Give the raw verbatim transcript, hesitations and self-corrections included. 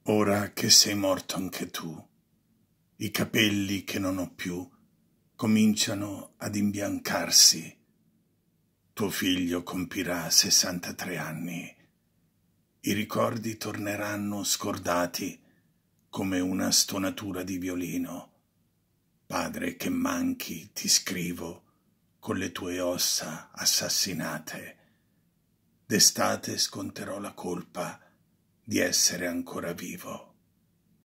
Ora che sei morto anche tu, i capelli che non ho più cominciano ad imbiancarsi. Tuo figlio compirà sessantatré anni. I ricordi torneranno scordati come una stonatura di violino. Padre che manchi, ti scrivo, con le tue ossa assassinate. D'estate sconterò la colpa di essere ancora vivo.